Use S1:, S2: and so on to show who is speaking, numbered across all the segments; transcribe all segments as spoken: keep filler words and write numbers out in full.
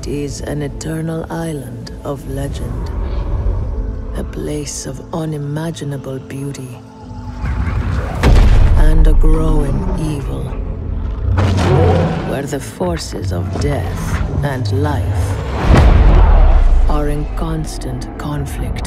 S1: It is an eternal island of legend. A place of unimaginable beauty. And a growing evil. Where the forces of death and life are in constant conflict.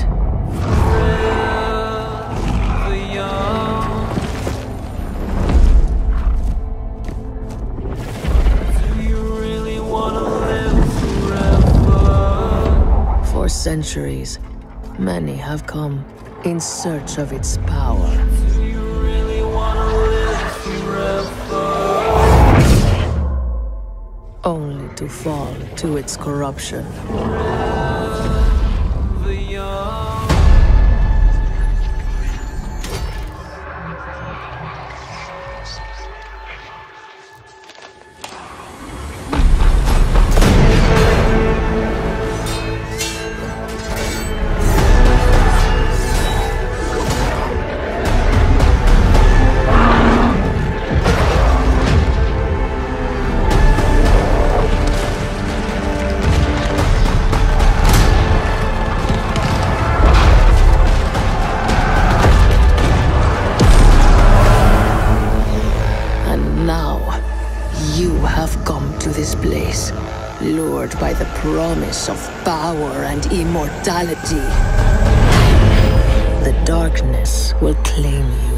S1: For centuries, many have come in search of its power.
S2: Do you really wanna live forever?
S1: Only to fall to its corruption.
S2: Forever young.
S1: You have come to this place, lured by the promise of power and immortality. The darkness will claim you.